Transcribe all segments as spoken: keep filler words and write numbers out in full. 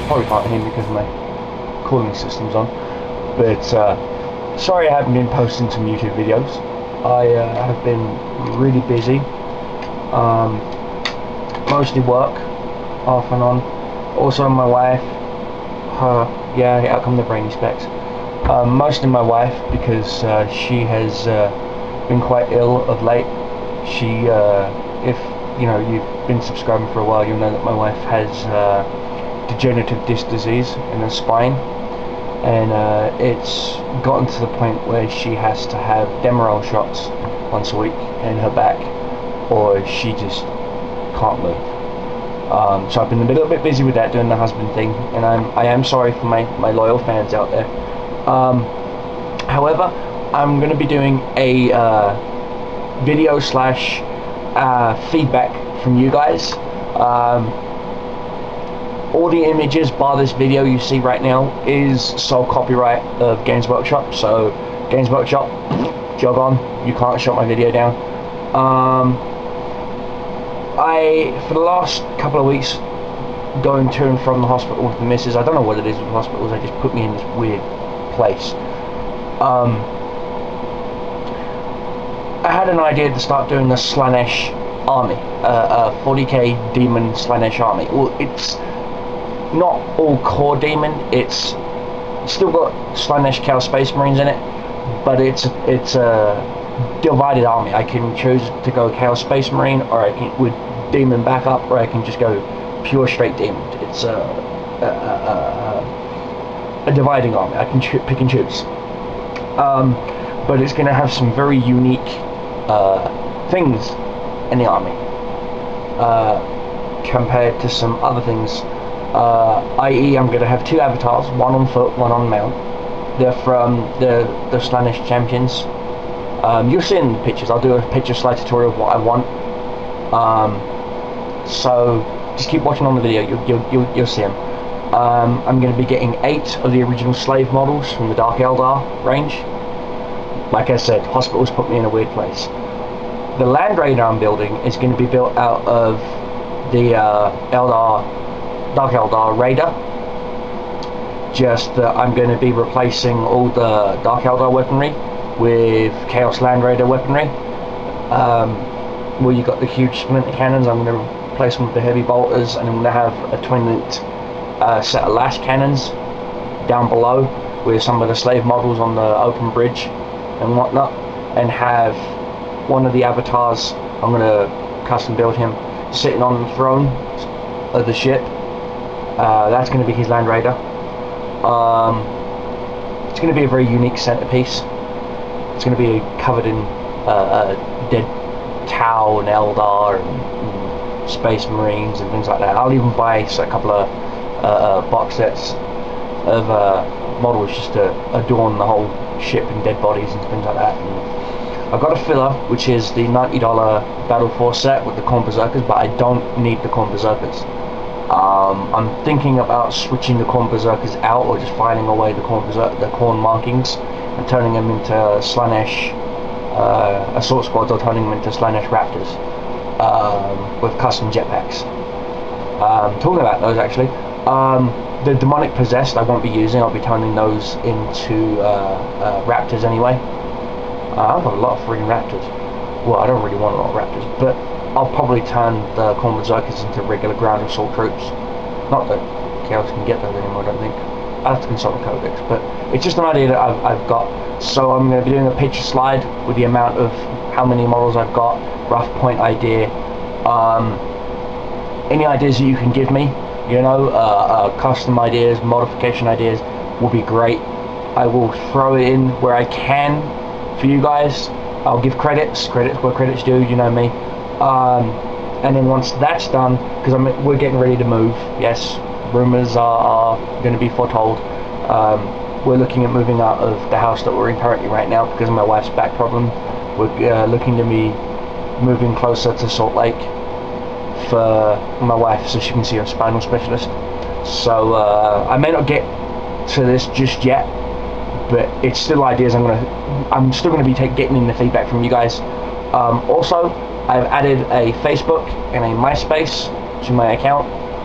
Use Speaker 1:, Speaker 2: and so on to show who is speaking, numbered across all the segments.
Speaker 1: probably can't hear me because my cooling system's on. But uh, sorry I haven't been posting some YouTube videos. I uh, have been really busy. Um, mostly work, off and on. Also my wife, her, yeah, out come the brainy specs. Um, mostly my wife, because uh, she has uh, been quite ill of late. She, uh, if you know, you've been subscribing for a while, you'll know that my wife has uh, degenerative disc disease in her spine, and uh, it's gotten to the point where she has to have Demerol shots once a week in her back, or she just can't move. Um, so I've been a little bit busy with that, doing the husband thing, and I'm I am sorry for my my loyal fans out there. Um, however, I'm going to be doing a uh, video slash uh, feedback from you guys. Um, all the images bar this video you see right now is sole copyright of Games Workshop, so Games Workshop, jog on, you can't shut my video down. Um, I, for the last couple of weeks, going to and from the hospital with the missus, I don't know what it is with hospitals, they just put me in this weird place. Um, I had an idea to start doing a Slaanesh army, uh, a forty K demon Slaanesh army. Well, it's not all core demon, it's still got Slaanesh Chaos Space Marines in it, but it's it's a divided army. I can choose to go Chaos Space Marine, or I can with demon backup, or I can just go pure straight demon. It's a a, a, a, a dividing army. I can pick and choose. Um, but it's going to have some very unique uh, things in the army uh, compared to some other things. Uh, that is, I'm going to have two avatars, one on foot, one on mount. They're from the the Slaanesh champions. Um, you'll see in the pictures. I'll do a picture slide tutorial of what I want. Um, so just keep watching on the video. You'll you'll you'll, you'll see them. Um, I'm going to be getting eight of the original slave models from the Dark Eldar range. Like I said, hospitals put me in a weird place. The Land Raider I'm building is going to be built out of the uh, Eldar, Dark Eldar Raider. Just that I'm going to be replacing all the Dark Eldar weaponry with Chaos Land Raider weaponry. Um, well, you got the huge splinter cannons. I'm going to replace them with the heavy bolters, and I'm going to have a twin-linked uh, set of lash cannons down below with some of the slave models on the open bridge and whatnot, and have one of the avatars, I'm going to custom build him, sitting on the throne of the ship. Uh, that's going to be his Land Raider. Um, it's going to be a very unique centerpiece. It's going to be covered in uh, uh, dead Tau and Eldar and, and Space Marines and things like that. I'll even buy a couple of uh, uh, box sets of uh, models just to adorn the whole ship and dead bodies and things like that. And I've got a filler, which is the ninety dollar Battle Force set with the Khorne Berserkers, but I don't need the Khorne Berserkers. Um, I'm thinking about switching the Khorne Berserkers out, or just filing away the Khorne Berserk the Khorne markings and turning them into Slaanesh uh, assault squads, or turning them into Slaanesh Raptors um, with custom jetpacks. Um, talking about those, actually, um, the Demonic Possessed I won't be using. I'll be turning those into uh, uh, Raptors anyway. Uh, I've got a lot of freaking Raptors. Well, I don't really want a lot of Raptors, but I'll probably turn the Khorne Berserkers into regular ground assault troops. Not that Chaos can get those anymore, I don't think. I have to consult the codex, but it's just an idea that I've, I've got. So I'm going to be doing a picture slide with the amount of how many models I've got, rough point idea. Um, any ideas that you can give me, you know, uh, uh, custom ideas, modification ideas will be great. I will throw it in where I can for you guys. I'll give credits, credits where credits due, you know me. Um, and then once that's done, because I'm we're getting ready to move. Yes, rumors are, are going to be foretold. Um, we're looking at moving out of the house that we're in currently right now because of my wife's back problem. We're uh, looking to be moving closer to Salt Lake for my wife, so she can see a spinal specialist. So uh, I may not get to this just yet, but it's still ideas. I'm gonna, I'm still gonna be take, getting in the feedback from you guys. Um, also, I've added a Facebook and a MySpace to my account.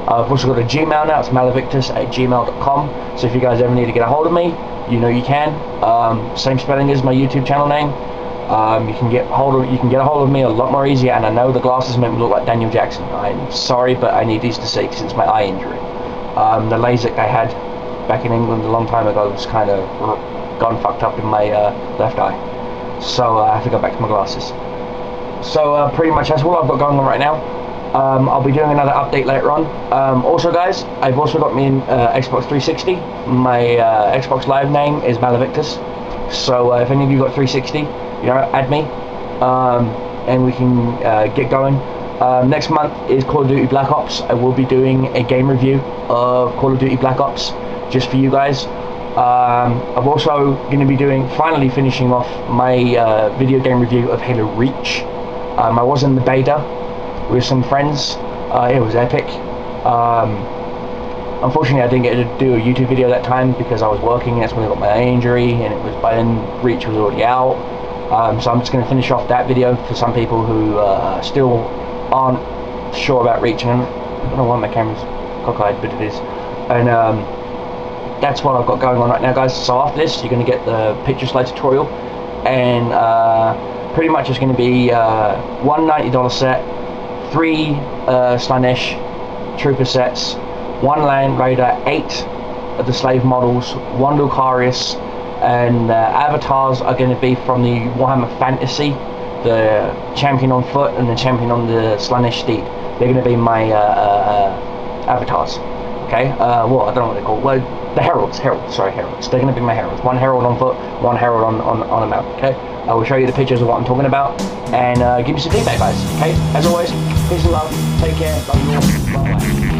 Speaker 1: Uh, I've also got a Gmail now. It's malivictus at gmail dot com. So if you guys ever need to get a hold of me, you know you can. Um, same spelling as my YouTube channel name. Um, you can get hold of you can get a hold of me a lot more easier. And I know the glasses make me look like Daniel Jackson. I'm sorry, but I need these to see since my eye injury. Um, the LASIK I had back in England a long time ago was kind of gone fucked up in my uh, left eye. So uh, I have to go back to my glasses. So uh, pretty much that's all I've got going on right now. Um, I'll be doing another update later on. Um, also guys, I've also got me in uh, Xbox three sixty. My uh, Xbox Live name is Malivictus. So uh, if any of you got three sixty, you know, add me. Um, and we can uh, get going. Um, next month is Call of Duty Black Ops. I will be doing a game review of Call of Duty Black Ops just for you guys. Um, I'm also going to be doing, finally finishing off my uh, video game review of Halo Reach. Um, I was in the beta with some friends. Uh, it was epic. Um, unfortunately I didn't get to do a YouTube video that time because I was working. That's when I got my injury, and it was by then Reach was already out. Um, so I'm just going to finish off that video for some people who uh, still aren't sure about Reach. And I don't know why my camera's cockeyed, but it is. And um, that's what I've got going on right now, guys. So after this, you're going to get the picture slide tutorial, and uh, pretty much it's going to be uh, one ninety dollar set, three uh, Slaanesh Trooper sets, one Land Raider, eight of the slave models, one Lucarius, and uh, avatars are going to be from the Warhammer Fantasy, the champion on foot and the champion on the Slaanesh steed. They're going to be my uh, uh, avatars. Okay, uh, well, I don't know what they're called. Well, the heralds, heralds, sorry, heralds. They're going to be my heralds. One herald on foot, one herald on, on, on a mount, okay? I will show you the pictures of what I'm talking about, and uh, give me some feedback, guys, okay? As always, peace and love, take care, love you all, bye-bye.